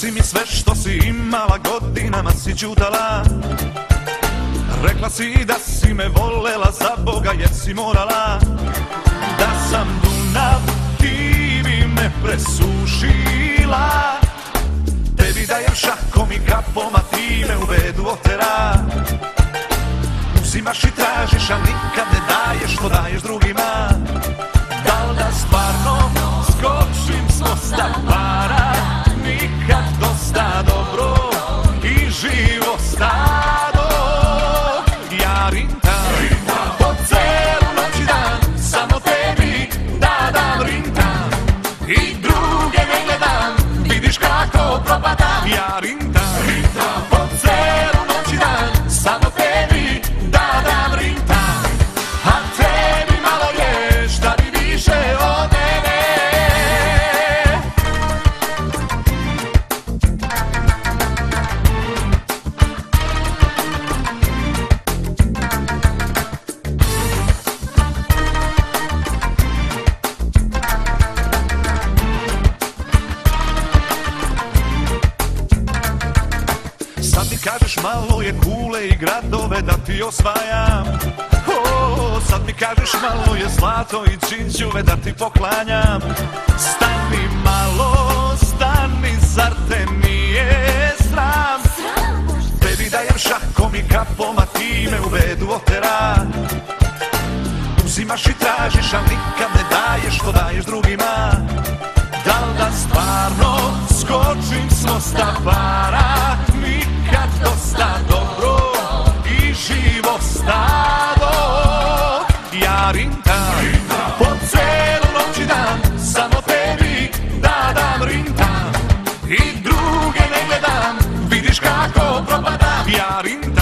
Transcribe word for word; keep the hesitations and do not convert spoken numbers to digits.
Reci mi sve što si imala, godinama si ćutala. Rekla si da si me volela za Boga jer si morala. Da sam Dunav, ti bi me presušila. Tebi dajem šakom i kapom, a ti me u bedu otera. Uzimaš i tražiš, a nikad ne daješ što daješ drugima. Da li da stvarno skočim s mosta para? Nikad dosta dobro i živo stado. Ja rintam po celu noć i dan, samo tebi da dam rintam. I druge ne gledam, vidiš kako propadam. Ja rintam po celu noć i dan, samo tebi da dam rintam. A tebi malo je, šta bi više od mene. Sad mi kažeš malo je kule i gradove da ti osvajam. O, sad mi kažeš malo je zlato i džinđuve da ti poklanjam. Stani malo, stani, zar te nije sram? Tebi dajem šakom i kapom, a ti me u bedu otera. Uzimaš i tražiš, a nikad ne daješ što daješ drugima. Da li da stvarno skočim s mosta para? Nikad dosta dobro i živo stado. Ja rintam po celu noć i dan, samo tebi da dam rintam. I druge ne gledam, vidiš kako propadam. Ja rintam